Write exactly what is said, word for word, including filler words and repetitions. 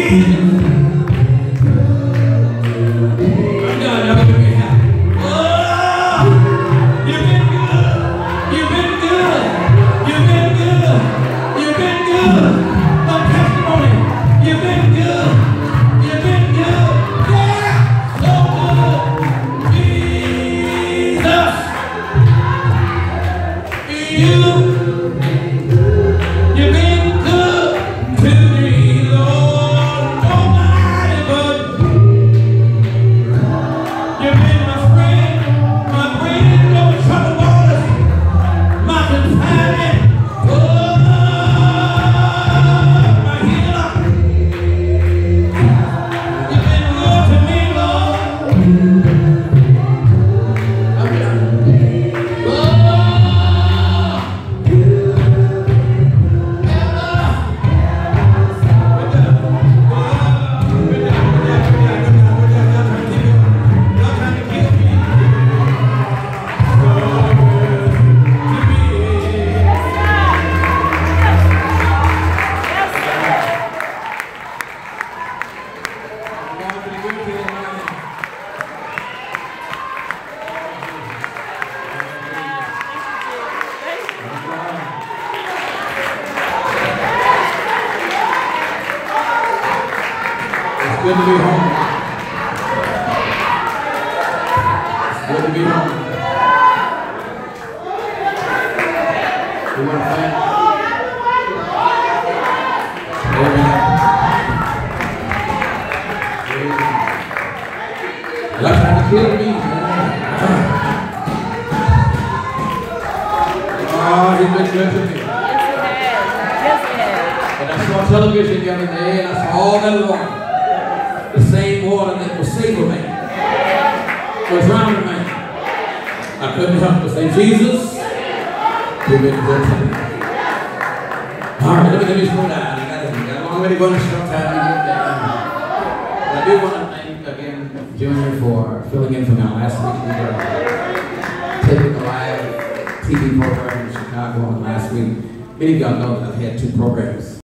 Good to be home. It's good to be home. We want to thank Amen. Y'all trying to kill me. Oh, he's been good to me. Yes, he has. And I saw television the other day and I saw all that water. The same water that will save a man, will drown a man. I couldn't help but say, Jesus, you've been good to me. All right, let me, let me slow down. I got a long way to go in a short time to get there. I do want to thank again Junior for filling in for me last week. We were taping a live T V program in Chicago on last week. Many of y'all know that I've had two programs.